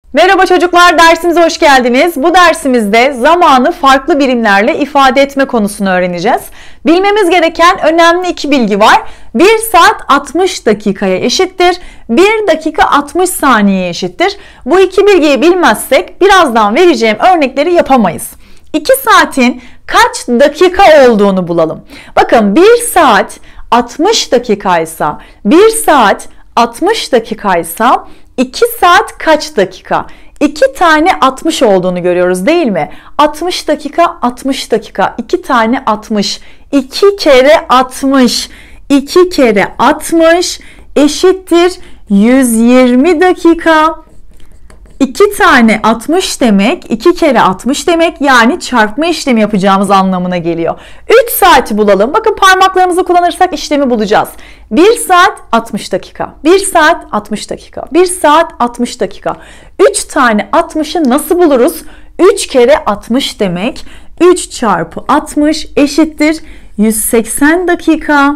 Merhaba çocuklar, dersimize hoş geldiniz. Bu dersimizde zamanı farklı birimlerle ifade etme konusunu öğreneceğiz. Bilmemiz gereken önemli iki bilgi var. 1 saat 60 dakikaya eşittir. 1 dakika 60 saniyeye eşittir. Bu iki bilgiyi bilmezsek birazdan vereceğim örnekleri yapamayız. 2 saatin kaç dakika olduğunu bulalım. Bakın 1 saat 60 dakikaysa, 1 saat 60 dakikaysa 2 saat kaç dakika? 2 tane 60 olduğunu görüyoruz değil mi? 60 dakika, 60 dakika. 2 tane 60. 2 kere 60. 2 kere 60 eşittir 120 dakika. 2 tane 60 demek, 2 kere 60 demek, yani çarpma işlemi yapacağımız anlamına geliyor. 3 saati bulalım. Bakın parmaklarımızı kullanırsak işlemi bulacağız. 1 saat 60 dakika, 1 saat 60 dakika, 1 saat 60 dakika. 3 tane 60'ı nasıl buluruz? 3 kere 60 demek, 3 çarpı 60 eşittir 180 dakika.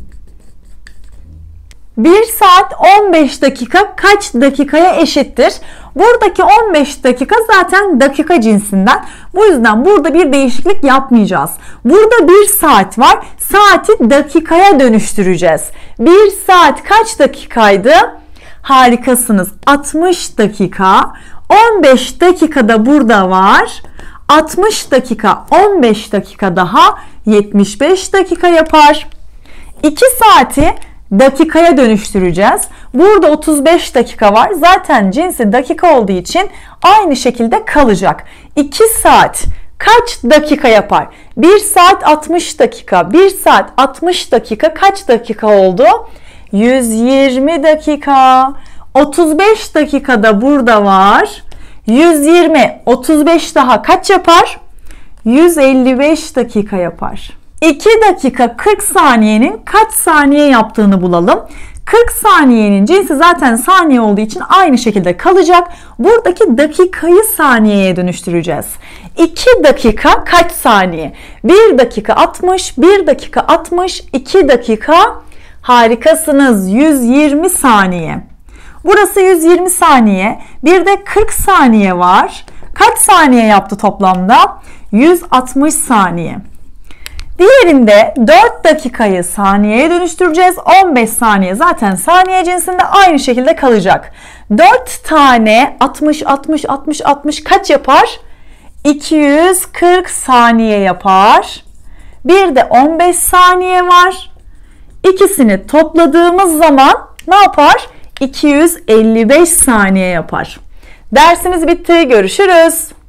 1 saat 15 dakika kaç dakikaya eşittir? Buradaki 15 dakika zaten dakika cinsinden. Bu yüzden burada bir değişiklik yapmayacağız. Burada 1 saat var. Saati dakikaya dönüştüreceğiz. 1 saat kaç dakikaydı? Harikasınız. 60 dakika. 15 dakika da burada var. 60 dakika, 15 dakika daha 75 dakika yapar. 2 saati dakikaya dönüştüreceğiz. Burada 35 dakika var. Zaten cinsi dakika olduğu için aynı şekilde kalacak. 2 saat kaç dakika yapar? 1 saat 60 dakika. 1 saat 60 dakika kaç dakika oldu? 120 dakika. 35 dakika da burada var. 120, 35 daha kaç yapar? 155 dakika yapar. 2 dakika 40 saniyenin kaç saniye yaptığını bulalım. 40 saniyenin cinsi zaten saniye olduğu için aynı şekilde kalacak. Buradaki dakikayı saniyeye dönüştüreceğiz. 2 dakika kaç saniye? 1 dakika 60, 1 dakika 60, 2 dakika harikasınız 120 saniye. Burası 120 saniye. Bir de 40 saniye var. Kaç saniye yaptı toplamda? 160 saniye. Diğerinde 4 dakikayı saniyeye dönüştüreceğiz. 15 saniye zaten saniye cinsinde aynı şekilde kalacak. 4 tane 60, 60, 60, 60 kaç yapar? 240 saniye yapar. Bir de 15 saniye var. İkisini topladığımız zaman ne yapar? 255 saniye yapar. Dersimiz bitti. Görüşürüz.